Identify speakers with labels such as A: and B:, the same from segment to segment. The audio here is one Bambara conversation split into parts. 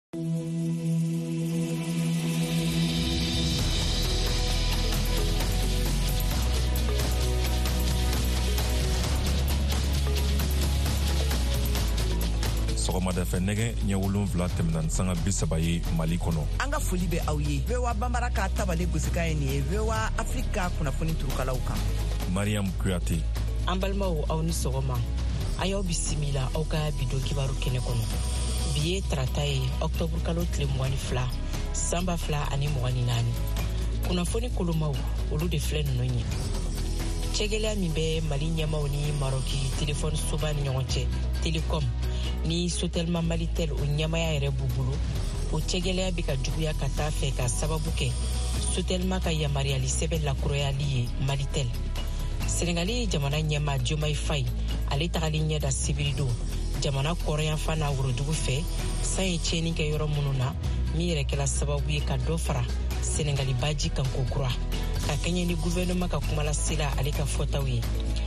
A: Sɔgɔmada fɛ nɛgɛ ɲɛ 7 tɛmɛna ni sanga 30 ye Mali kɔnɔ.
B: An ka foli bɛ aw ye. VOA Bambara ka tabale gosika ye nin ye VOA Afrika kunnafoni turukalaw kan.
A: Mariam Kuyate.
C: An balimaw aw ni sɔgɔma. A y'aw bisimila aw ka bido kibaru kɛnɛ kɔnɔ. Bi ye tarata ye Octobre kalo tile 22 san 2024. Kunnafoni kolomaw olu de filɛ ninnu ye. Cɛgɛlɛya min bɛ Mali ɲɛmaw ni Maroki téléphone soba ni ɲɔgɔn cɛ Telecom ni Sotelma Malitel o ɲɛmaya yɛrɛ b'u bolo. O cɛgɛlɛya bɛ ka juguya ka taa fɛ ka sababu kɛ Sotelma ka yamariyali sɛbɛn lakurayali ye Malitel. Senegali jamana ɲɛma Diomaye Faye ale tagali ɲɛda sibiri don jamana kɔrɔyanfan n'a worodugu fɛ san ye tiɲɛni kɛ yɔrɔ minnu na min yɛrɛ kɛla sababu ye ka dɔ fara Senegali baji kan kokura ka kɛɲɛ ni gouvernement ka kumalasela ale ka fɔtaw ye.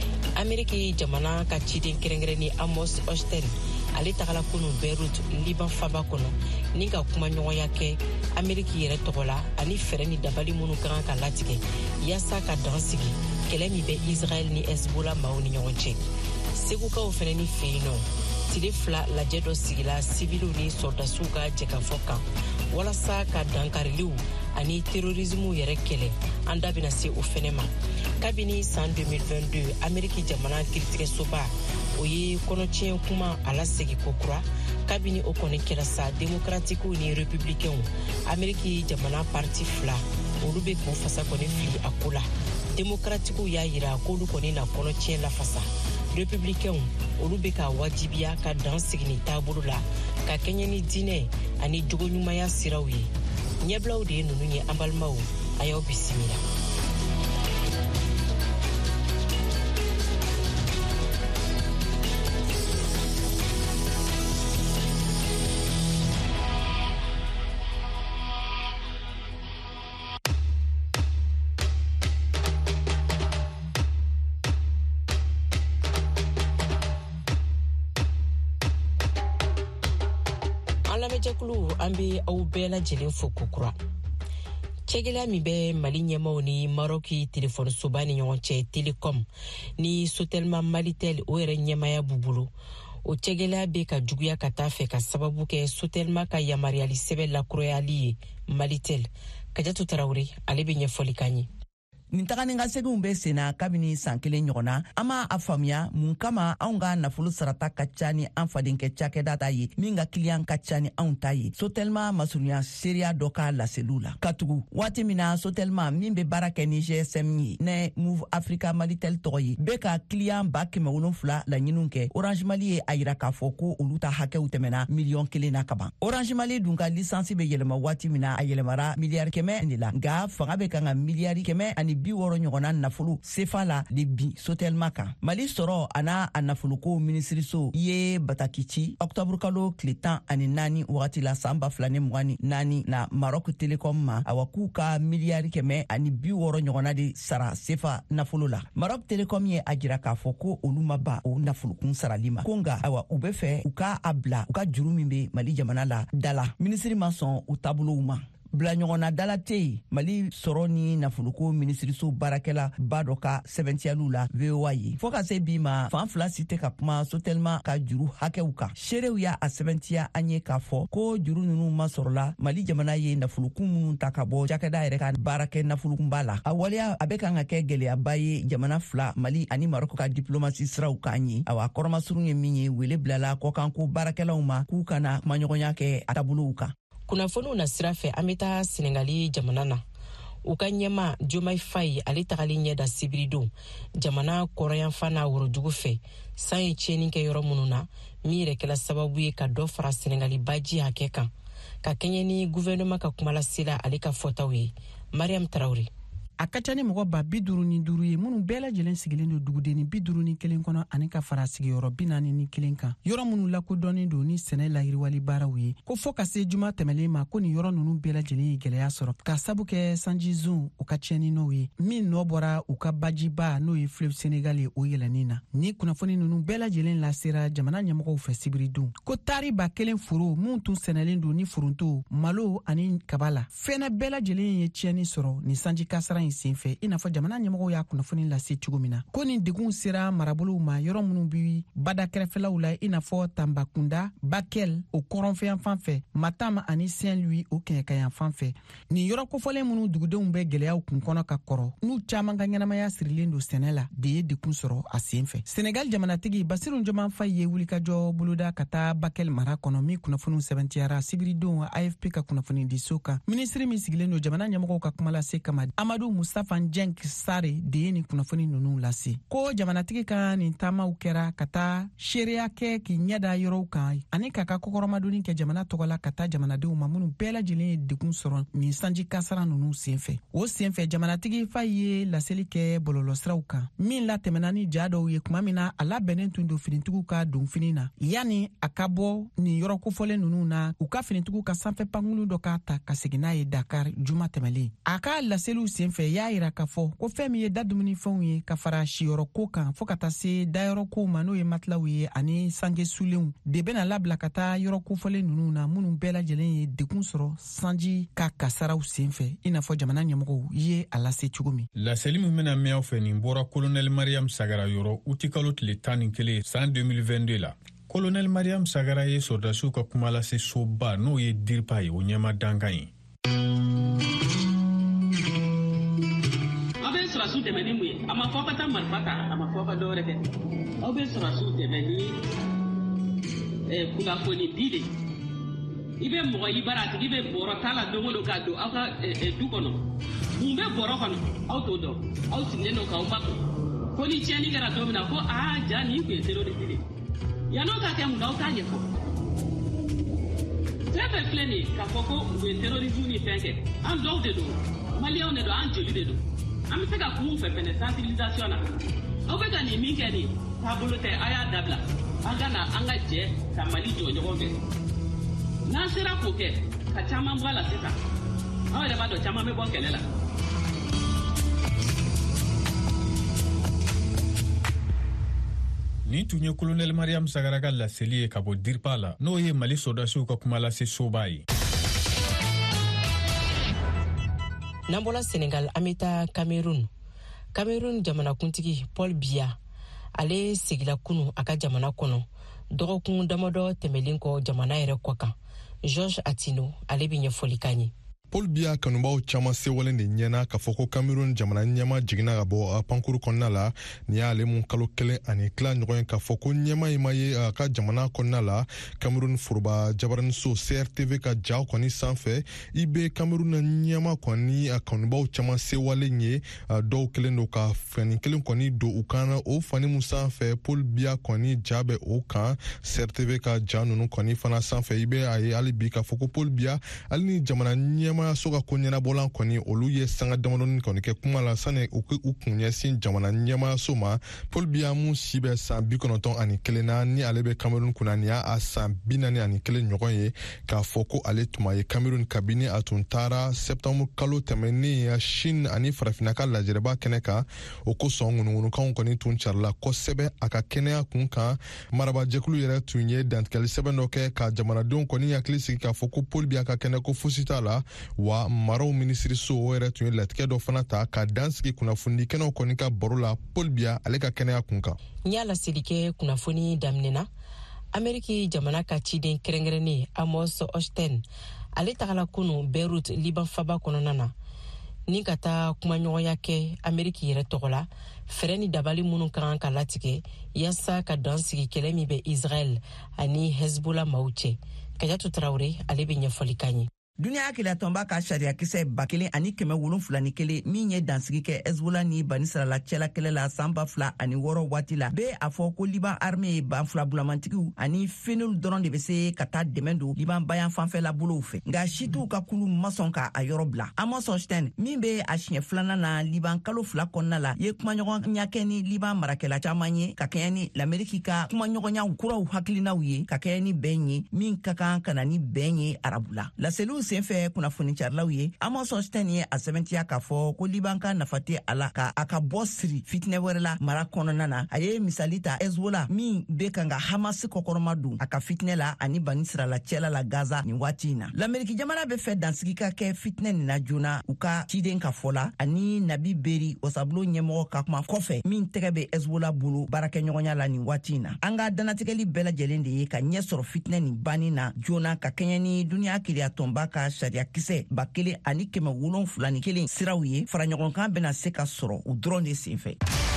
C: Ameriki jamana ka ciden kɛrɛnkɛrɛnni Amos Hochstein ale tagala kunu Beirut Liban faba kɔnɔ ni ka kuma ɲɔgɔnya kɛ Ameriki yɛrɛ tɔgɔ la ani fɛrɛ ni dabali minnu kan ka latigɛ yaasa ka dan sigi kɛlɛ min bɛ Israel ni Hezbollah maaw ni ɲɔgɔn cɛ. Segukaw fɛnɛ ni fɛ yen nɔ tile 2 lajɛ dɔ sigila sibiliw ni sɔrdasiw ka jɛkafɔ kan walasa ka dankariliw ani terorismu yɛrɛ kɛlɛ an da bɛna se o fɛnɛ ma. Kabini san 2022 Ameriki jamana kiritigɛsoba o ye kɔnɔtiɲɛ kuma a lasegi kokura kabini o kɔni kɛra sa démocratiquew ni républicainw Ameriki jamana parti 2 olu bɛ k'u fasa kɔni fili a ko la. Démocratiquew y'a yira k'olu kɔni na kɔnɔtiɲɛ lafasa. Républicainw olu bɛ ka wajibiya ka dan sigi ni taabolo la ka kɛɲɛ ni diinɛ ani jogoɲumanya siraw ye. Ɲɛbilaw de ye ninnu ye an balimaw a y'aw bisimila. An bɛ aw bɛɛ lajɛlen fo kokura. Cɛgɛlɛya min bɛ Mali ɲɛmaw ni Maroki téléphone soba ni ɲɔgɔn cɛ Telecom ni Sotelma Malitel o yɛrɛ ɲɛmaya b'u bolo. O cɛgɛlɛya bɛ ka juguya ka taa fɛ ka sababu kɛ Sotelma ka yamariyali sɛbɛn lakurayali ye Malitel. Kajatu Tarawele ale bɛ ɲɛfɔli kan ye.
B: Nin tagani ka seginw bɛ senna kabini san 1 ɲɔgɔnna an ma a faamuya mun kama anw ka nafolo sarata ka ca ni an fadenkɛ cakɛda ta ye min ka kiliyan ka ca ni anw ta ye. Sotelma masurunya seereya dɔ ka laseliw la. Katugu waati min na Sotelma min bɛ baara kɛ ni GSM ye ne Move Africa Malitel tɔgɔ ye bɛ ka kiliyan 700,000 laɲiniw kɛ. Orange Mali ye a yira k'a fɔ ko olu ta hakɛw tɛmɛna $1,000,000 na kaban. Orange Mali dun ka lisansi bɛ yɛlɛma waati min na a yɛlɛmara miliyari 100 de la nka fanga bɛ kan ka miliyari 160 ɲɔgɔnna nafolo sefa la de bi Sotelma kan. Mali sɔrɔ ana a nafoloko minisiriso ye bataki ci Octobre kalo tile 14 wagati la san 2024 na Maroc Telecom ma awa k'u ka miliyari 160 ɲɔgɔnna de sara sefa nafolo la. Maroc Telecom ye a jira k'a fɔ ko olu ma ba o nafolokun sarali ma. Ko nga awa u bɛ fɛ u ka a bila u ka juru min bɛ Mali jamana la dala. Minisiri ma sɔn u taabolow ma. Bila ɲɔgɔnna dala tɛ yen Mali sɔrɔ ni nafoloko minisiriso baarakɛla ba dɔ ka sɛbɛntiyaliw la VOA ye. Fɔ ka se bi ma fan fila si tɛ ka kuma Sotelma ka juru hakɛw kan. Seerew y'a sɛbɛntiya an ye k'a fɔ ko juru ninnu ma sɔrɔla Mali jamana ye nafolokun minnu ta ka bɔ cakɛda yɛrɛ ka baarakɛ nafolokunba la. A waleya a bɛ kan ka kɛ gɛlɛyaba ye jamana fila Mali ani Maroc ka diplomasi siraw kan ye. Awa kɔrɔmasurun ye min ye wele bilala kɔkanko baarakɛlaw ma k'u kana kumaɲɔgɔnya kɛ a taabolow kan.
C: Kunnafoniw na sira fɛ an bɛ taa Senegali jamana na. U ka ɲɛma Diomaye Faye ale tagali ɲɛda sibiri don jamana kɔrɔyanfan n'a worodugu fɛ san ye tiɲɛni kɛ yɔrɔ minnu na min yɛrɛ kɛla sababu ye ka dɔ fara Senegali baji hakɛ kan ka kɛɲɛ ni gouvernement ka kumalasela ale ka fɔtaw ye. Mariam Traoré.
D: a ka ca ni mɔgɔ ba 55 ye minnu bɛɛ lajɛlen sigilen don dugudeni 51 kɔnɔ ani ka fara sigiyɔrɔ 41 kan. Yɔrɔ minnu lakodɔnnen don ni sɛnɛ layiriwali baaraw ye ko fɔ ka se juma tɛmɛlen ma ko nin yɔrɔ ninnu bɛɛ lajɛlen ye gɛlɛya sɔrɔ ka sabu kɛ sanji zone u ka tiɲɛni n'o ye min nɔ bɔra u ka bajiba n'o ye fleuve Sénégal ye o yɛlɛnin na. Ni kunnafoni ninnu bɛɛ lajɛlen lasera jamana ɲɛmɔgɔw fɛ sibiridon ko taari 1000 foro mun tun sɛnɛlen don ni foronto malo ani kaba la fɛnɛ bɛɛ lajɛlen ye tiɲɛni sɔrɔ ni sanji kasara in senfɛ i n'a fɔ jamana ɲɛmɔgɔw y'a kunnafoni lase cogo min na ko nin degun sera marabolow ma yɔrɔ minnu bi bada kɛrɛfɛlaw la i n'a fɔ Tambakunda, Bakel o kɔrɔnfɛyan fan fɛ Matam ani Saint-Louis o kɛɲɛkayan fan fɛ. Nin yɔrɔ kofɔlen minnu dugudenw bɛ gɛlɛyaw kun kɔnɔ ka kɔrɔ n'u caman ka ɲɛnamaya sirilen don sɛnɛ la de ye degun sɔrɔ a senfɛ. Senegal jamanatigi Basiru Njoman Fayi ye wulikajɔ boloda ka taa Bakel mara kɔnɔ min kunnafoniw sɛbɛntiyara sibiridon AFP ka kunnafoni di so kan. Minisiri min sigilen don jamana ɲɛmɔgɔw ka kuma lase kama Amadou Mustafa Njenk Sare de ye nin kunnafoni ninnu lase. Ko jamanatigi ka nin taamaw kɛra ka taa seereya kɛ k'i ɲɛda yɔrɔw kan ani ka kɔkɔrɔmadonni kɛ jamana tɔgɔ la ka taa jamanadenw ma minnu bɛɛ lajɛlen ye degun sɔrɔ nin sanji kasara ninnu senfɛ. O senfɛ jamanatigi Fayi ye laseli kɛ bɔlɔlɔsiraw kan min latɛmɛna ni ja dɔw ye kuma min na a labɛnnen tun don finitigiw ka donfini na yanni a ka bɔ nin yɔrɔ kofɔlen ninnu na u ka finitigiw ka sanfɛ pankulu dɔ k'a ta ka segin n'a ye Dakar juma tɛmɛlen. A ka laseliw senfɛ y'a yira k'a fɔ ko fɛn min ye dadumunifɛnw ye ka fara siyɔrɔ ko kan fɔ ka taa se dayɔrɔ kow ma n'o ye matilaw ye ani sange sulenw de bɛna labila ka taa yɔrɔ kofɔlen ninnu na minnu bɛɛ lajɛlen ye degun sɔrɔ sanji ka kasaraw senfɛ i n'a fɔ jamana ɲɛmɔgɔw ye a lase cogo min.
E: Laseli min bɛna mɛn aw fɛ nin bɔra Colonel Mariam Sagara yɔrɔ uti kalo tile 11 san 2022 la. Colonel Mariam Sagara ye sɔrdasiw ka kuma lase soba n'o ye DIRPA ye o ɲɛma dankan ye.
F: Aw bɛ sɔrɔsiw dɛmɛ ni mun ye a ma fɔ ka taa marifa ta a ma fɔ ka dɔwɛrɛ kɛ aw bɛ sɔrɔsiw dɛmɛ ni kunnafoni di de i bɛ mɔgɔ i bara a tigi bɛ bɔrɔ t'a la don o don k'a don aw ka du kɔnɔ mun bɛ bɔrɔ kɔnɔ aw t'o dɔn aw sigilen don k'aw makun ko ni tiɲɛni kɛra don min na ko ja nin tun ye terroriste de yan'o ka kɛ mun aw t'a ɲɛfɔ fɛn fɛn filɛ nin ye k'a fɔ ko u ye terrorisme ni fɛn kɛ an dɔw de don maliyɛnw de don an joli de don an bɛ se ka kun fɛ fɛnɛ sensibilisation na aw bɛ ka nin min kɛ nin taabolo tɛ a y'a dabila an ka na an ka jɛ ka Mali jɔ ɲɔgɔn fɛ n'an sera k'o kɛ ka caman bɔ a la sisan aw yɛrɛ b'a dɔn caman bɛ bɔ kɛlɛ la.
E: Nin tun ye Colonel Mariam Sagara ka laseli ye ka bɔ DIRPA la n'o ye Mali sɔrdasiw ka kuma lase soba ye.
C: N'an bɔla Senegal an bɛ taa Cameroun jamanakuntigi Paul Biya ale sigila kunu a ka jamana kɔnɔ dɔgɔkun damadɔ tɛmɛlen kɔ jamana yɛrɛ kɔ kan. George Atino ale bɛ ɲɛfɔli k'an ye.
G: Paul Biya kanubaw caman sewalen de ɲɛna k'a fɔ ko Cameroun jamana ɲɛma jiginna ka bɔ a pankuru kɔnɔna la ni y'ale mun kalo 1 ani tila ɲɔgɔn ye k'a fɔ ko ɲɛma in ma ye a ka jamana kɔnɔna la. Cameroun foroba jabaraniso CRTV ka jaw kɔni sanfɛ i bɛ Cameroun ɲɛma kɔni a kanubaw caman sewalen ye dɔw kelen do ka fani kelen kɔni do u kan o fani mun sanfɛ Paul Biya kɔni ja bɛ o kan CRTV ka ja ninnu kɔni fana sanfɛ i bɛ a ye hali bi k'a fɔ ko Paul Biya hali ni jamana ɲɛma so ka ko ɲɛnabɔlan kɔni olu ye sanga damadɔni kɔni kɛ kuma la sani u kun ɲɛsin jamana ɲɛmayaso ma. Paul Biya mun si bɛ san 91 na ni ale bɛ Cameroun kunna ni y'a san 41 ɲɔgɔn ye k'a fɔ ko ale tuma ye Cameroun kabini a tun taara septembre kalo tɛmɛnen Chine ani farafinna ka lajɛrɛba kɛnɛ kan o kosɔn ŋunuŋunukanw kɔni tun carila kosɛbɛ a ka kɛnɛya kun kan. Marabajɛkulu yɛrɛ tun ye dantigɛli sɛbɛn dɔ kɛ ka jamanadenw kɔni hakili sigi k'a fɔ ko Paul Biya ka kɛnɛ ko fosi t'a la wa maraw minisiriso o yɛrɛ tun ye latigɛ dɔ fana ta ka dansigi kunnafoni kɛnɛw kɔni ka baro la Paul Biya ale ka kɛnɛya kun kan.
C: N y'a laseli kɛ kunnafoni daminɛna Ameriki jamana ka ciden kɛrɛnkɛrɛnnen Amos Hochstein ale tagala kunu Beirut Liban faba kɔnɔna na ni ka taa kumaɲɔgɔnya kɛ Ameriki yɛrɛ tɔgɔ la fɛrɛ ni dabali minnu kan ka latigɛ yasa ka dansigi kɛlɛ min bɛ Israel ani Hezbollah maaw cɛ. Kajatu Traore ale bɛ ɲɛfɔli k'an ye.
B: duniya hakilila tɔnba ka sariya kisɛ 1771 min ye dansigi kɛ Hezbollah ni banisirala cɛla kɛlɛ la san 2006 waati la be a fɔ ko Liban armée ye banfula bulamantigiw ani fenul dɔrɔn de be se ka taa dɛmɛ don Liban bayan fanfɛla bolow fɛ nka shituw ka kulu ma sɔn ka a yɔrɔ bila. Amos Hochstein min be a siɲɛ filanan na Liban kalo 2 kɔnɔna la ye kumaɲɔgɔnya kɛ ni Liban marakɛla caman ye ka kɛɲɛ ni l'Amérique ka kumaɲɔgɔnya kuraw hakilinaw ye ka kɛɲɛ ni bɛn ye min ka kan ka na ni bɛn ye arabula. Laseliw senfɛ kunnafoni carilaw ye Amos Hochstein ye a sɛbɛntiya k'a fɔ ko Liban ka nafa tɛ a la ka a ka bɔ siri fitinɛ wɛrɛ la mara kɔnɔna na. A ye misali ta Hezbollah min be kan ka Hamas kɔkɔrɔma don a ka fitinɛ la ani bani sirala cɛla la Gaza nin waati in na. L'Amérique jamana be fɛ dansigi ka kɛ fitinɛ nin na joona u ka ciden ka fɔ la ani Nabi Beri wasabulon ɲɛmɔgɔ ka kuma kɔfɛ min tɛgɛ be Hezbollah bolo baarakɛɲɔgɔnya la nin waati in na. An ka danatigɛli bɛɛ lajɛlen de ye ka ɲɛ sɔrɔ fitinɛ nin banni na joona ka kɛɲɛ ni duniya kiriya tɔnba ka sariya kisɛ 1771 siraw ye faraɲɔgɔnkan bena se ka sɔrɔ u dɔrɔn de senfɛ.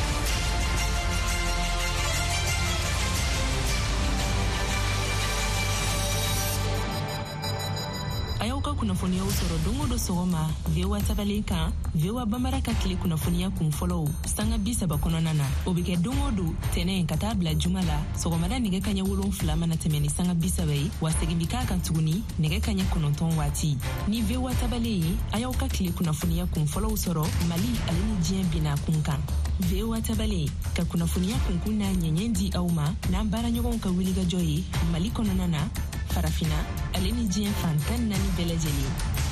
C: Kunnafoniyaw sɔrɔ dongo do sɔgɔma VOA tabalen kan VOA Bambara ka tile kunnafoniya kun fɔlɔw sanga 30 kɔnɔna na o bɛ kɛ dongo do tɛnɛ ka taa bila juma la sɔgɔmada nɛgɛ kaɲɛ 7 mana tɛmɛ ni sanga 30 ye wa segin bi k'a kan tuguni nɛgɛ kaɲɛ 9 waati ni VOA tabalen ye a y'aw ka tile kunnafoniya kun fɔlɔw sɔrɔ Mali ale ni diɲɛ bina kun kan VOA tabalen ka kunnafoniya kunkun n'a ɲɛɲɛ di aw ma n'an baaraɲɔgɔnw ka wulikajɔ ye Mali kɔnɔna na farafina ale ni diɲɛ fantan 4 bɛɛ lajɛlen.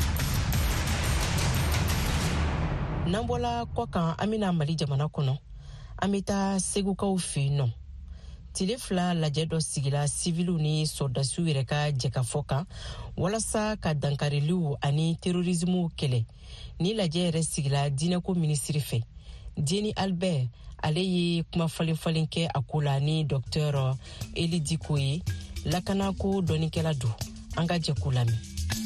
C: N'an bɔla kɔ kan an bɛna Mali jamana kɔnɔ an bɛ taa segukaw fɛ yen nɔ. Tile 2 lajɛ dɔ sigila sivilu ni sɔrdasiw yɛrɛ ka jɛkafɔ kan walasa ka dankariliw ani terorismu kɛlɛ. Ni lajɛ yɛrɛ sigila diinɛko minisiri fɛ. Dieni Albert ale ye kuma falen kɛ a ko la ni Dr Eli Diko ye lakanako dɔnikɛla do an ka jɛ ko lamɛn.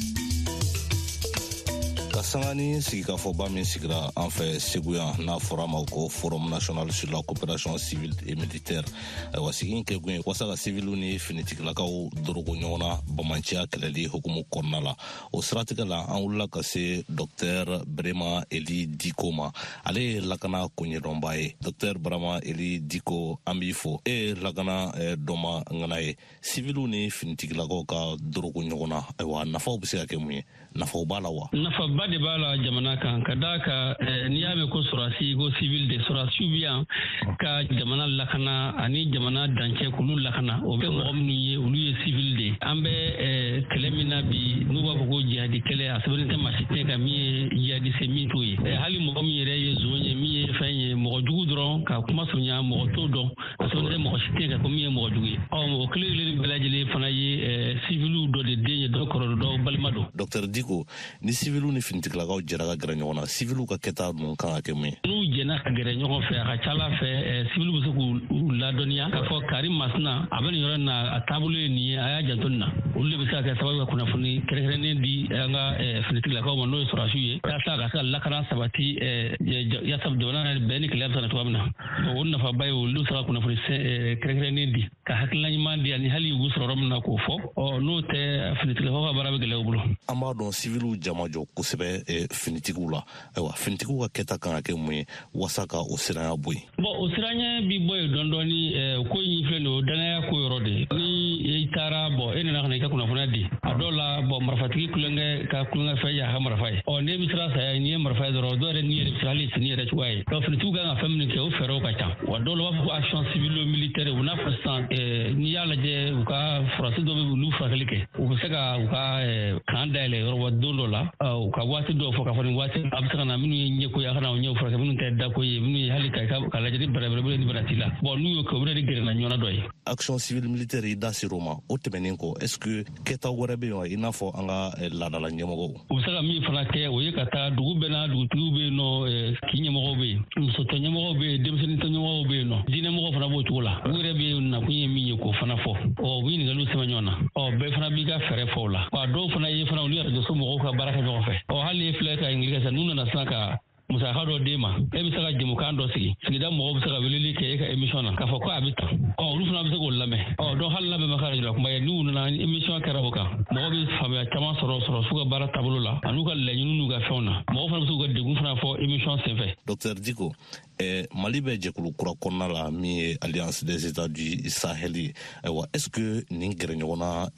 H: Ka sanga ni sigikafɔba min sigira an fɛ Segu yan n'a fɔra ma ko Forum National sur la Coopération Civile et Militaire. Wa sigi kɛ kun ye walasa ka sivilu ni finitigilakaw dorogo ɲɔgɔn na bamanciya kɛlɛli hukumu kɔnɔna la. O siratigɛ la an wulila ka se Dr Brema Eli Diko ma. Ale ye lakana koɲɛdɔnba ye. Dr Brema Eli Diko an b'i fo. E ye lakana dɔnma ŋana ye. Sivilu ni finitigilakaw ka dorogo ɲɔgɔn na. Ayiwa nafaw bɛ se ka kɛ mun ye? Nafaw b'a la wa?
F: Nafaba de b'a la jamana kan ka d'a kan n'i y'a mɛn ko sɔrɔdasi ko civil de sɔrɔdasiw bi yan ka jamana lakana ani jamana dancɛ k'olu lakana o bɛ mɔgɔ minnu ye olu ye civil de an bɛ kɛlɛ min na bi n'u b'a fɔ ko jihadi kɛlɛ a sɛbɛnnen tɛ maa si tɛ kan min ye jihadiste min t'o ye hali mɔgɔ min yɛrɛ ye zon ye min ye fɛn ye mɔgɔ jugu dɔrɔn ka kuma surunya mɔgɔ t'o dɔn a sɛbɛnnen tɛ mɔgɔ si tɛ kan ko min ye mɔgɔ jugu ye o kelen bɛɛ lajɛlen fana ye civiliw dɔ de den ye dɔ kɔrɔ dɔ balima dɔ.
H: Dr Diko ni civiliw ni finitigilakaw jɛra ka gɛrɛ ɲɔgɔn na civiliw ka kɛta ninnu kan ka kɛ mun ye?
F: N'u jɛna ka gɛrɛ ɲɔgɔn fɛ a ka ca Ala fɛ civiliw bɛ se k'u ladɔnniya k'a fɔ Karim Masina a bɛ nin yɔrɔ na a taabolo ye nin ye a y'a janto nin na olu de bɛ se ka kɛ sababu ka kunnafoni kɛrɛnkɛrɛnnen di an ka finitigilakaw ma n'o ye sɔrɔdasiw ye yaasa ka se ka lakana sabati yaasa jamana bɛɛ ni kɛlɛ bɛ se ka cogoya min na o nafaba ye olu bɛ se ka kunnafoni kɛrɛnkɛrɛnnen di ka hakilina ɲuman di ani hali u sɔrɔ yɔrɔ min na k'o fɔ n'o tɛ finitigilakaw ka baara bɛ gɛlɛya u bolo.
H: An b'a dɔn civiliw jama jɔ kosɛbɛ finitigiw la ayiwa finitigiw ka kɛta kan ka kɛ mun ye walasa ka o siranya bɔ yen?
F: O siranya bi bɔ yen dɔɔni ko in filɛ nin o danaya ko yɔrɔ de ni i taara e nana ka na i ka kunnafoniya di a dɔw la marifatigi kulonkɛ ka kulonkɛ fɛn y'a ka marifa ye ne bɛ siran saya n'i ye marifa ye dɔrɔn dɔw yɛrɛ ni yɛrɛ bɛ se hali sini yɛrɛ cogoya ye finitigiw kan ka fɛn minnu kɛ o fɛɛrɛw ka ca wa dɔw la u b'a fɔ ko action civilo militaire u n'a fɔ sisan n'i y'a lajɛ u ka sɔrɔdasi dɔw bɛ olu furakɛli kɛ u bɛ se ka u ka kan dayɛlɛ yɔrɔ wa don dɔ la u ka waati dɔw fɔ k'a fɔ nin waati a bɛ se ka na minnu ye ɲɛko ye a kana o ɲɛw furakɛ minnu tɛ dako ye minnu ye hali ka lajɛ ni bɛrɛbɛrɛ ni bɛrɛ t'i la n'u y'o kɛ o bɛ de gɛrɛna ɲɔgɔnna dɔ ye.
H: Action civile militaire i da ser'o ma o tɛmɛnen kɔ est-ce que kɛta wɛrɛ bɛ yen wa i n'a fɔ an ka laadala ɲɛmɔgɔw?
F: U bɛ se ka min fana kɛ o ye ka taa dugu bɛɛ n'a dugutigiw bɛ yen nɔ kin ɲɛmɔgɔw bɛ yen musotɔ ɲɛmɔgɔw bɛ yen denmisɛnnin tɔ ɲɛmɔgɔw bɛ yen nɔ diinɛmɔgɔw fana b'o cogo la u yɛrɛ bɛ nakun ye min ye k'o fana fɔ u bɛ ɲininkaliw sɛbɛn ɲɔgɔn na bɛɛ fana b'i ka fɛɛrɛ fɔ o la wa dɔw fana ye fana olu yɛrɛ so mɔgɔw ka baara kɛ ɲɔgɔn fɛ hali filɛ ka ɲininka sisan n'u nana sisan ka
I: musa hado dema e bi saka jimu kan do sigi sigida mo bi saka welili ke e ka emission na ka fa ko abita lu fana bi saka lame don hal labe makara jula kuma ni na emission kara boka mo bi fa chama soro suka bara tabulu la anu ka le nyunu ga fona mo fana bi suka de gun fana fo emission c'est fait
H: Dr Diko Mali be jekulu kura konna la mi Alliance des États du Sahel est-ce que ni grenyona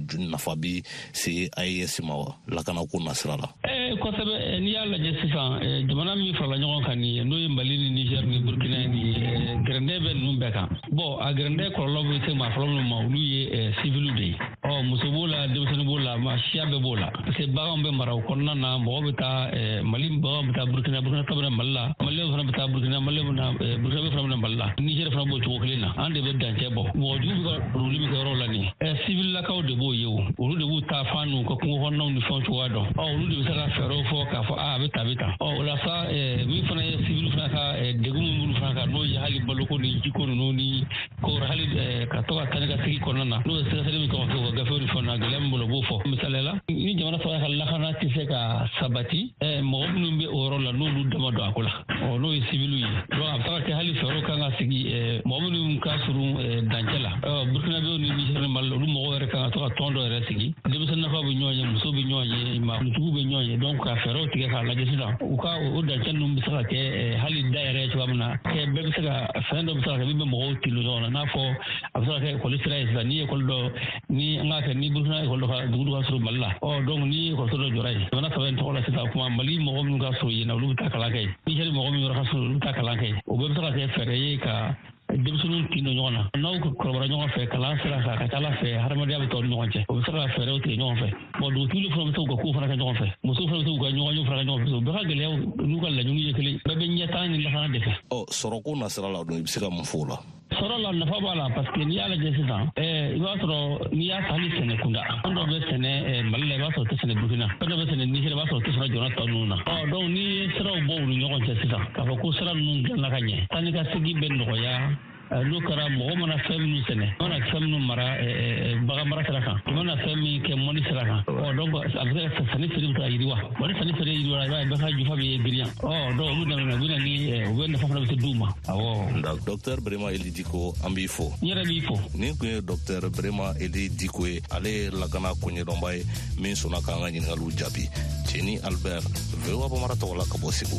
H: nafabi si AES mawa la kana ko nasrala
I: ko sabe ni yalla je sifa jamana mi fa la nyon kan ni no Mali ni Niger ni Burkina ni grande ben numbeka bo a grande ko lobo te ma problem ma luye civil de musobola de musobola ma shiabe bola se bagam be maraw konna na mo beta Mali bagam beta Burkina tabra malla Mali fa beta Burkina Mali na Burkina fa na malla Niger fa bo to klina ande be dance bo mo ju ko ruli mi ko rola ni civil la kaw de bo yewu olu de bu ta fanu ko ko honno ni fon to wado olu de saka fero fo ka fo beta la sa mi fana civil fana ka de gumu fana ka no ya hali baloko ni jiko no ni ko hali ka to ka tanga tigi kono na no se se mi ko ga fo ni fona ga lem bolo bo fo misalela ni jamana fa la khana ti se ka sabati mo nu be oro la no du dama do akula no civil yi do afta ka hali fero ka nga sigi mo nu ka suru dancela burkina be ni Niger mal lu mo re ka to ka tondo re sigi de be na fa bu nyoye muso bi nyoye ma tu be nyoye donc ka fero ti ka la jesida u ka o dancel nu bi saka ke hali daire to amna ke be saka fendo bi saka bi mo ti lu zona na fo afta ke ko lisra is ni ko do ni nga ke ni burkina ko do ka du ka suru malla donc ni ko to do jorai na fa en to la sita kuma Mali mo ko nga so yi na lu ta kala kai ni jeli mo ko mi ra so lu ta kala kai o be saka ke fere ka demsunu tino nyona naw ko korobara nyona fe kala sera ka kala fe harmadiya be to nyonje o sera fe rew te nyona fe mo do tulu from to ko fara ka nyona fe mo so fara to ko nyona fara nyona fe be ka gele nu ka la nyuni yekele be nyata ni la kana de fe
H: soroko nasra la do ibsika mfula
I: soro la nafa bala parce que ni ala je sisan iba soro ni ya tali sene kunda ando be sene malle ba so sene Burkina ando be sene Niger ba so sene jona tonuna donc ni sera bo lu nyona je sisan ka ko sera nun la kanye tani ka sigi ben ko ya lukara mo mana femnu sene mana femnu mara baga mara saraka mana femmi ke moni saraka donc avec ça sani seri ta yiriwa wala sani seri yiriwa ba ka jufa be giriya donc lu na bina ni wonna fa na be duma
H: docteur Brema Eli Diko ambi fo
I: yera bi fo
H: ni ko docteur Brema Eli Diko ale lakana ko ni dombay min sona ka ngani ngalu jabi Jenny Albert vewa ba mara to wala ka bosibu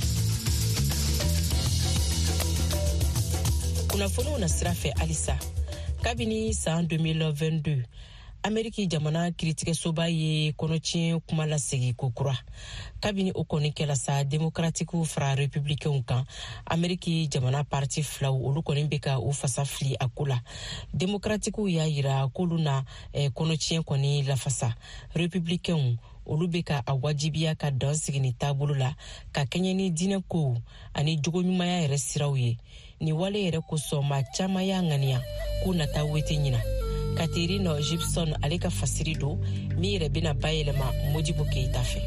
C: kunnafoniw na sira fɛ halisa kabini san 2022 Ameriki jamana kiritigɛsoba ye kɔnɔtiɲɛ kuma lasegi kokura kabini o kɔni kɛla sa demokratikiw fara republikɛnw kan Ameriki jamana parti filaw olu kɔni bɛ ka u fasa fili a ko la demokratikiw y'a yira k'olu na kɔnɔtiɲɛ kɔni lafasa republikɛnw olu bɛ ka a wajibiya ka dan sigi ni taabolo la ka kɛɲɛ ni diinɛ kow ani jogoɲumanya yɛrɛ siraw ye ni wale yɛrɛ kosɔn maa caman y'a ŋaniya k'u nata wete ɲina Katerina Gibson ale ka fasiri don min yɛrɛ bɛna bayɛlɛma Modibo Keita fɛ.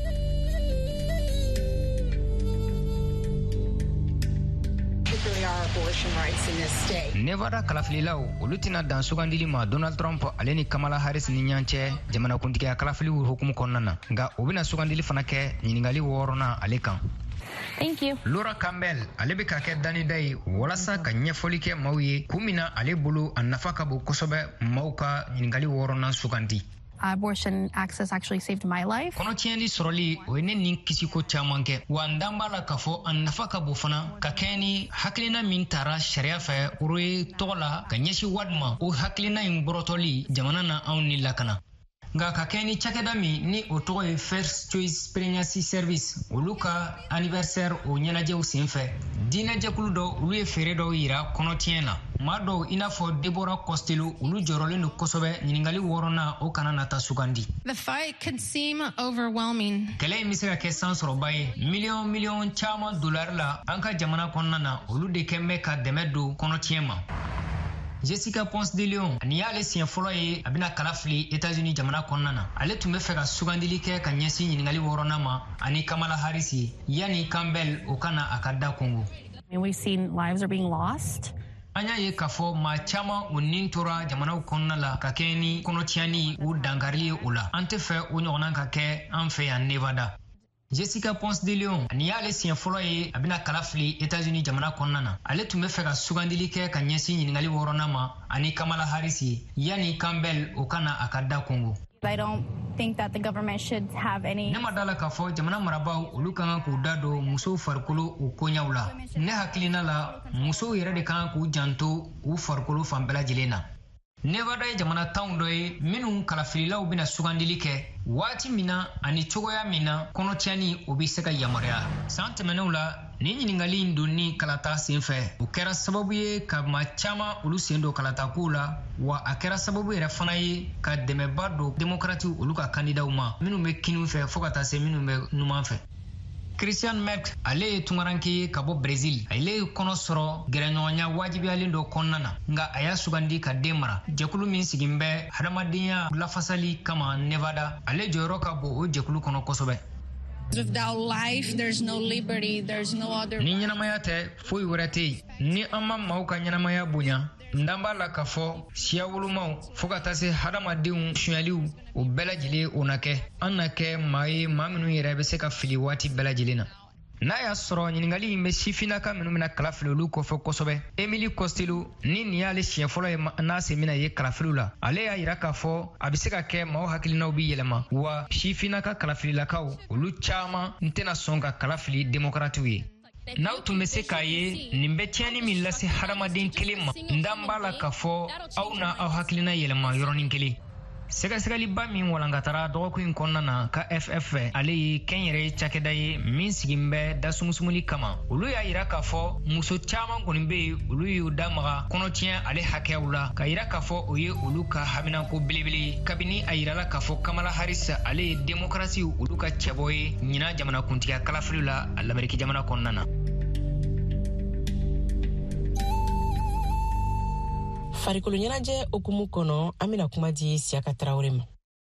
J: Nevada kalafililaw olu tɛna dan sugandili ma Donald Trump ale ni Kamala Harris ni ɲɔgɔn cɛ jamanakuntigiya kalafiliw hukumu kɔnɔna na nka o bɛna sugandili fana kɛ ɲininkali 6nan ale kan.
K: Thank you.
J: Laura Campbell ale bɛ ka kɛ danida ye walasa ka ɲɛfɔli kɛ maaw ye kun min na ale bolo a nafa ka bon kosɛbɛ maaw ka ɲininkali 6nan sugandi.
K: Abortion access actually saved my life.
J: Kɔnɔtiɲɛli sɔrɔli o ye ne ni kisiko caman kɛ wa n dan b'a la k'a fɔ a nafa ka bon fana ka kɛ ni hakilina min taara sariya fɛ o ye tɔgɔ la ka ɲɛsin wari ma o hakilina in bɔrɔtɔli jamana na anw ni lakana. Nga ka kɛ ni cakɛda min ni o tɔgɔ ye First Choice Pregnancy Service olu ka anniversaire o ɲɛnajɛw senfɛ diinɛjɛkulu dɔ olu ye feere dɔw yira kɔnɔtiɲɛ na maa dɔw i n'a fɔ Deborah Costello olu jɔrɔlen don kosɛbɛ ɲininkali 6nan o kana nata sugandi.
K: The fight could seem overwhelming.
J: Kɛlɛ in bɛ se ka kɛ sansɔrɔba ye miliyɔn caman dolari la an ka jamana kɔnɔna na olu de kɛn bɛ ka dɛmɛ don kɔnɔtiɲɛ ma. Jessica Ponce de Leon ani y'ale siɲɛ fɔlɔ ye a bɛna kala fili États-Unis jamana kɔnɔna na ale tun bɛ fɛ ka sugandili kɛ ka ɲɛsin ɲininkali 6nan ma ani Kamala Harris ye yanni Campbell o kana a ka da kongo.
K: We've seen lives are being lost.
J: An y'a ye k'a fɔ maa caman o nin tora jamanaw kɔnɔna la ka kɛ ni kɔnɔtiɲɛni u dankarili ye o la an tɛ fɛ o ɲɔgɔnna ka kɛ an fɛ yan Nevada. Jessica Ponce de Leon ani y'ale siɲɛ fɔlɔ ye a bɛna kala fili États-Unis jamana kɔnɔna na. Ale tun bɛ fɛ ka sugandili kɛ ka ɲɛsin ɲininkali 6nan ma ani Kamala Harris ye yanni Campbell o kana a ka da Congo.
K: I don't think that the government should have any.
J: Ne ma dala k'a fɔ jamana marabaaw olu ka kan k'u da don musow farikolo u koɲaw la. Ne hakilina la musow yɛrɛ de ka kan k'u janto u farikolo fan bɛɛ lajɛlen na. Nevada ye jamana tanw dɔ ye minnu kalafililaw bɛna sugandili kɛ waati min na ani cogoya min na kɔnɔtiɲani o bɛ se ka yamaruya. San tɛmɛnenw la nin ɲininkali in donni kalata senfɛ o kɛra sababu ye ka maa caman olu sen don kalatakow la wa a kɛra sababu yɛrɛ fana ye ka dɛmɛba don démocratiw olu ka kandidaw ma minnu bɛ kiniw fɛ fo ka taa se minnu bɛ numan fɛ. Christian Merck ale ye tungaranke ye ka bɔ Brésil. Ale ye kɔnɔ sɔrɔ gɛrɛɲɔgɔnya wajibiyalen dɔ kɔnɔna na nka a y'a sugandi ka den mara. Jɛkulu min sigin bɛ hadamadenya lafasali kama Nevada ale jɔyɔrɔ ka bon o jɛkulu kɔnɔ kosɛbɛ.
L: Without life, there's no liberty, there's no other.
J: Ni ɲɛnamaya tɛ foyi wɛrɛ tɛ yen. Ni an ma maaw ka ɲɛnamaya bonya n dan b'a la k'a fɔ siya wolomaw fo ka taa se hadamadenw sonyaliw o bɛɛ lajɛlen o na kɛ an na kɛ maa ye maa minnu yɛrɛ bɛ se ka fili waati bɛɛ lajɛlen na. N'a y'a sɔrɔ ɲininkali in bɛ sifinnaka minnu bɛna kalafili olu kɔfɛ kosɛbɛ. Emily Costello ni nin y'ale siɲɛ fɔlɔ ye n'a sen bɛna ye kalafiliw la. Ale y'a yira k'a fɔ a bɛ se ka kɛ maaw hakilinaw bɛ yɛlɛma wa sifinnaka kalafililakaw olu caman n tɛna sɔn ka kalafili démocratiw ye. N'aw tun bɛ se k'a ye nin bɛ tiɲɛni min lase hadamaden kelen ma n dan b'a la k'a fɔ aw na aw hakilina yɛlɛma yɔrɔnin kelen. Sɛgɛsɛgɛliba min walankatara dɔgɔkun in kɔnɔna na ka FF ale ye kɛnyɛrɛ cakɛda ye min sigin bɛ dasumusumuli kama. Olu y'a yira k'a fɔ muso caman kɔni bɛ yen olu y'u damaga kɔnɔtiɲɛ ale hakɛyaw la ka yira k'a fɔ o ye olu ka haminako belebele ye kabini a yirala k'a fɔ Kamala Harris ale ye démocratie olu ka cɛbɔ ye ɲina jamanakuntigiya kalafili la Ameriki jamana kɔnɔna na.
C: Farikolo ɲɛnajɛ okumu kɔnɔ an bɛna kuma di Siaka Traoré ma.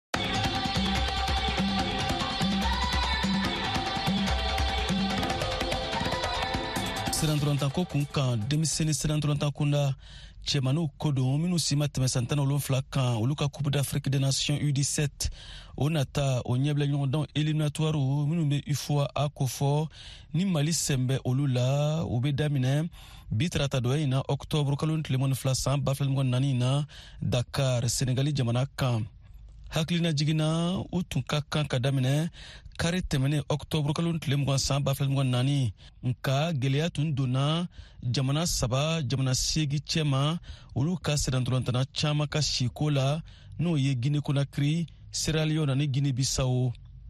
M: Siranturantanko kun kan denmisɛnnin siranturantan kunda cɛmaniw ko don minnu si ma tɛmɛ san 17 kan olu ka Coupe d'Afrique des Nations U17 o nata o ɲɛbila ɲɔgɔndan éliminatoire minnu bɛ UFOA a ko fɔ ni Mali sen bɛ olu la o bɛ daminɛ bi tarata dɔ in na octobre kalo tile 12 san 2024 na Dakar Senegali jamana kan. Hakilina jiginna u tun ka kan ka daminɛ kari tɛmɛnen octobre kalo tile 20 san 2024 nka gɛlɛya tun donna jamana 3 jamana 8 cɛma olu ka sirantulantana caman ka siko la n'o ye Guinée Conakry, Sierra Leone ani Guinée Bissau.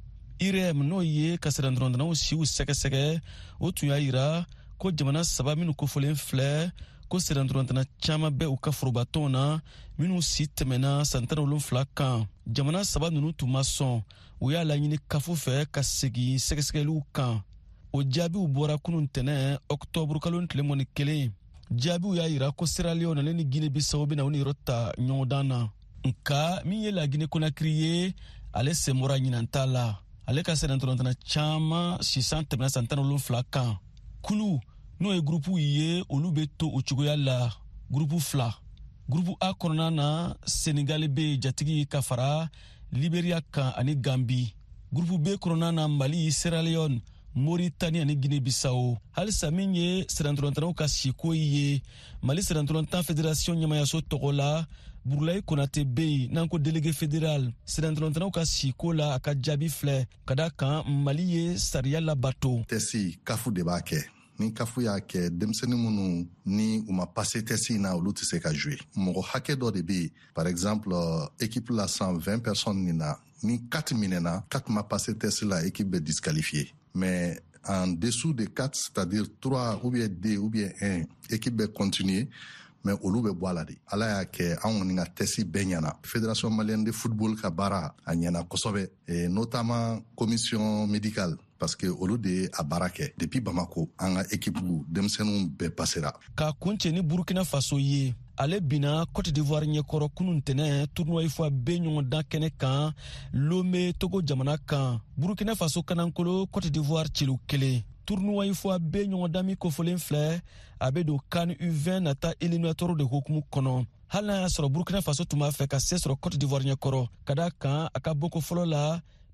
M: IREM n'o ye ka sirantulantanaw siw sɛgɛsɛgɛ o tun y'a yira ko jamana 3 minnu kofɔlen filɛ ko sirantulantana caman bɛ u ka forobatɔnw na minnu si tɛmɛna san 17 kan. Jamana 3 ninnu tun ma sɔn u y'a laɲini kafo fɛ ka segin sɛgɛsɛgɛliw kan. O jaabiw bɔra kunun tɛnɛ octobre kalo tile 11. Jaabiw y'a yira ko Sierra Leone ale ni Guinée Bissau bɛna u ni yɔrɔ ta ɲɔgɔndan na. Nka min ye la Guinée Conakry ye ale sen bɔra ɲinan t'a la. Ale ka sirantulantana caman sisan tɛmɛna san 17 kan. Kulu n'o ye groupe ye olu bɛ to o cogoya la. Groupe 2. Groupe A kɔnɔna na Senegal bɛ jatigi ka fara Liberia kan ani Gambie. Groupe B kɔnɔna na Mali, Sierra Leone, Mauritanie ani Guinée Bissau. Halisa min ye sirantulantanaw ka siko ye Mali Sirantulantan Fédération ɲɛmayaso tɔgɔ la Burulayi Konate bɛ yen n'an ko délégué fédéral. Sirantulantanaw ka siko la a ka jaabi filɛ ka da kan Mali ye sariya labato.
N: Tɛsi kafu de b'a kɛ. Ni kafu y'a kɛ denmisɛnnin minnu ni u ma passe tɛsi na olu tɛ se ka jouer. Mɔgɔ hakɛ dɔ de bɛ yen par exemple équipe la 120 personnes nin na ni 4 minɛna 4 ma passe tɛsi la équipe bɛ disqualifiée. Mais en dessous de 4 c'est-à-dire 3 ou bien 2 ou bien 1 équipe bɛ continuer mais olu bɛ bɔ a la de. Ala y'a kɛ anw kɔni ka tɛsi bɛɛ ɲɛna. Fédération malienne de football ka baara a ɲɛna kosɛbɛ et notamment commission médicale. Parce que olu de a baara kɛ depuis Bamako an ka équipe denmisɛnninw bɛɛ passera. Ka kuncɛ ni Burkina Faso ye ale bina Côte d'Ivoire ɲɛkɔrɔ kunun tɛnɛ tournoi IFOA B ɲɔgɔndan kɛnɛ kan Lomé Togo jamana kan. Burkina Faso kanankolo Côte d'Ivoire cilu 1. Tournoi IFOA B ɲɔgɔndan min kofɔlen filɛ a bɛ don CAN U20 nata éliminatoire de hukumu kɔnɔ. Hali n'a y'a sɔrɔ Burkina Faso tun b'a fɛ ka se sɔrɔ Côte d'Ivoire ɲɛkɔrɔ ka da kan a ka boko fɔlɔ la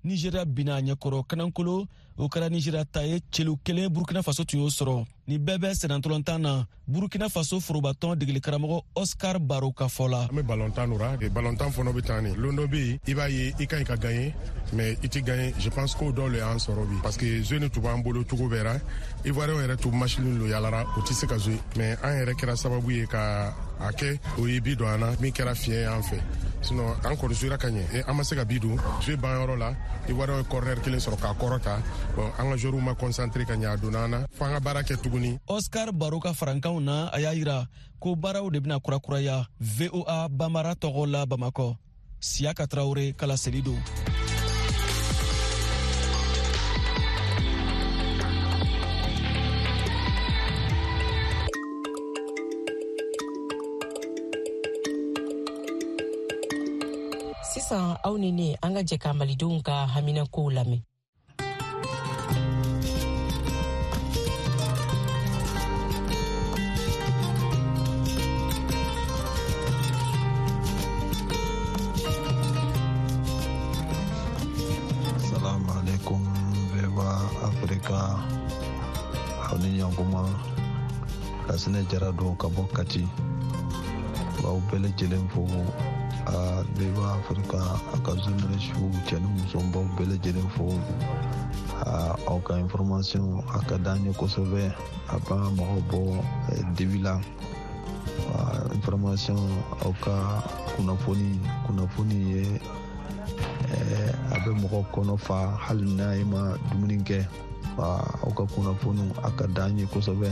M: Nigeria bina ɲɛkɔrɔ kanankolo o kɛra Nigeria ta ye celu kelen Burkina Faso tun y'o sɔrɔ ni bɛɛ bɛ sɛnɛntɔlɔntan na Burkina Faso forobatɔn degeli karamɔgɔ Oscar Baro ka fɔ la.
O: An bɛ ballontan nora de ballontan fɔlɔ bɛ taa ni londo bi i b'a ye i kan ka gagner mais i ti gagner je pense ko dɔw le y'an sɔrɔ bi parce que jeu ni tun b'an bolo cogo bɛɛ ra Ivoirien yɛrɛ tun machine lo yalara o ti se ka jouer mais an yɛrɛ kɛra sababu ye ka a kɛ o ye bi don an na min kɛra fiɲɛ an fɛ sinon an kɔni jouera ka ɲɛ an ma se ka bi don jouer banyɔrɔ la Ivoirien ye corner kelen sɔrɔ k'a kɔrɔta bon an ka joueur ma concentrer ka ɲɛ a donna an na fo an ka baara kɛ tuguni.
M: Oscar Baro ka farankanw na a y'a yira ko baaraw de bɛna kurakuraya VOA Bambara tɔgɔ la Bamakɔ. Siaka Traoré kala seli don.
C: Sisan aw ni ne an ka jɛ ka malidenw ka haminakow lamɛn.
P: Assalamu alaikum Veva Afrika hawni yankuma kasine jara do ka bɔ Kati b'aw bɛɛ lajɛlen fo a Veva Afrika a ka journaliste cɛ ni muso b'aw bɛɛ lajɛlen fo aw ka information a ka d'an ye kosɛbɛ a b'a mɔgɔw bɔ dibi la information aw ka kunnafoni ye a bɛ mɔgɔ kɔnɔ fa hali n'a ye ma dumuni kɛ aw ka kunnafoni a ka d'an ye kosɛbɛ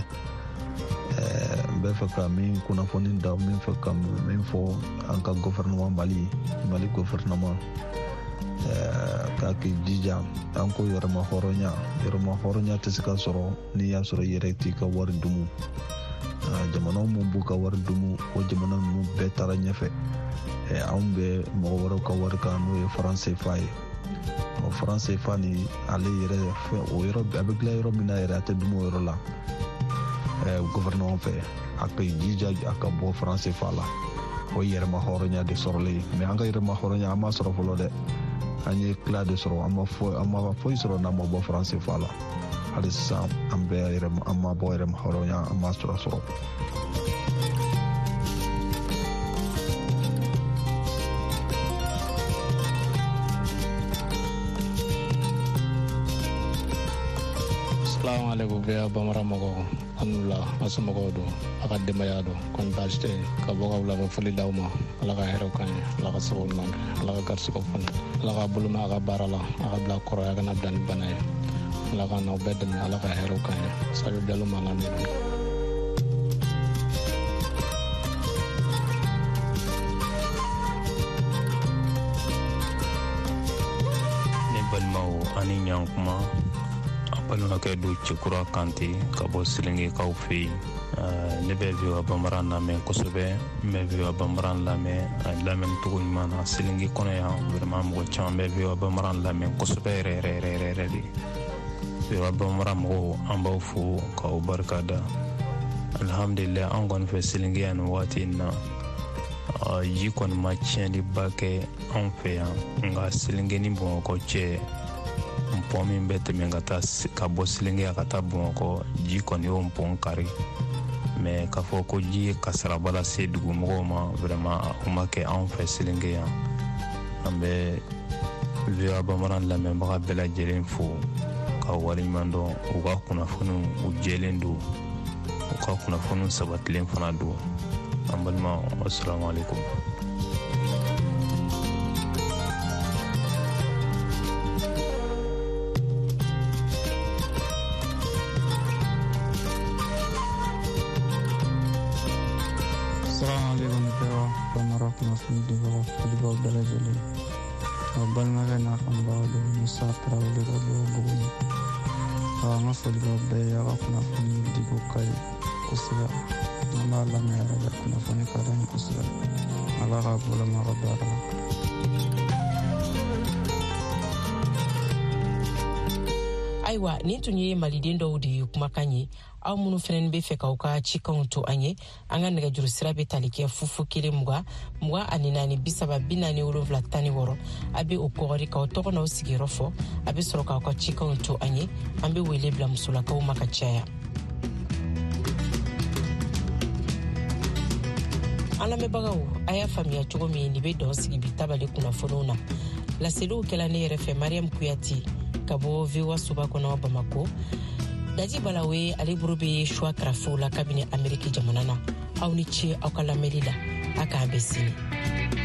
P: n bɛ fɛ ka min kunnafoni da min fɛ ka min fɔ an ka gouvernement Mali gouvernement k'a k'i jija an ko yɛrɛma hɔrɔnya tɛ se ka sɔrɔ n'i y'a sɔrɔ i yɛrɛ t'i ka wari dumu jamana mun b'u ka wari dumu o jamana ninnu bɛɛ taara ɲɛfɛ anw bɛ mɔgɔ wɛrɛw ka wari kan n'o ye franc CFA ye o franc CFA ni ale yɛrɛ o yɔrɔ a bɛ dilan yɔrɔ min na yɛrɛ a tɛ dumu o yɔrɔ la gouvernement fɛ a ka jija a ka bɔ franc CFA la o yɛrɛma hɔrɔnya de sɔrɔlen mais an ka yɛrɛma hɔrɔnya an ma sɔrɔ fɔlɔ dɛ an ye tila de sɔrɔ an ma foyi sɔrɔ n'an ma bɔ franc CFA la hali sisan an ma bɔ yɛrɛma hɔrɔnya an ma sɔrɔ.
Q: Assalamu alaikum Via Bambara mɔgɔw alhamdulillah asu mɔgɔw don a ka denbaya don kɔni baasi tɛ ka bɔ ka wula ka foli d'aw ma ala ka hɛrɛw k'an ye ala ka sababu ɲuman kɛ ala ka garisigɛw foni ala ka bolo mɛn a ka baara la a ka bila kɔrɔya kana bila ni bana ye ala ka n'aw bɛɛ dɛmɛ ala ka hɛrɛw k'an ye Sadio Diallo ma lamɛn.
R: Ne balimaw ani ɲankuma balimakɛ do Cikura Kante ka bɔ Selengekaw fɛ yen ne bɛ VOA Bambara lamɛn kosɛbɛ n bɛ VOA Bambara lamɛn a lamɛn cogo ɲuman na Selenge kɔnɔ yan vraiment mɔgɔ caman bɛ VOA Bambara lamɛn kosɛbɛ yɛrɛ de VOA Bambara mɔgɔw an b'aw fo k'aw barika da alhamdulillah an kɔni fɛ Selenge yan nin waati in na ji kɔni ma tiɲɛliba kɛ an fɛ yan nka Selenge ni Bamakɔ cɛ pont min bɛ tɛmɛ ka bɔ Selenge ka taa Bamakɔ ji kɔni y'o pont kari mais k'a fɔ ko ji ye kasaraba lase dugumɔgɔw ma vraiment o ma kɛ anw fɛ Selenge yan an bɛ VOA Bambara lamɛnbaga bɛɛ lajɛlen fo ka waleɲuman dɔn u ka kunnafoniw u jɛlen don u ka kunnafoniw sabatilen fana don an balima assalamu alaikum.
S: Folibaw bɛɛ lajɛlen wa balimakɛ n'a kanubagaw don Musa Tarawele ka bɔ Buguni an ka folibaw bɛɛ ye a ka kunnafoni diko ka ɲi kosɛbɛ an b'a lamɛn yɛrɛ de kunnafoni ka d'an ye kosɛbɛ ala ka boloma ka baara la.
C: ayiwa nin tun ye maliden dɔw de ye kumakan ye aw minnu fɛnɛ be fɛ k'aw ka cikanw to an ye an ka nɛgɛjuru sira be tali kɛ fufu 1 20 ani 4 30 47 16 a be o kɔgɔri k'aw tɔgɔ n'aw sigiyɔrɔ fɔ a be sɔrɔ k'aw ka cikanw to an ye an be wele bila musolakaw ma ka caya. an lamɛnbagaw a y'a faamuya cogo min nin be dɔn sigi bi tabali kunnafoniw na laseliw kɛla ne yɛrɛ fɛ Mariam Kuyati ka bɔ VOA Suba kɔnɔ Bamako. Daji Balawe ale buru be choix karafew la kabini Ameriki jamana na aw ni ce aw ka lamɛnli la a k'an bɛ sini.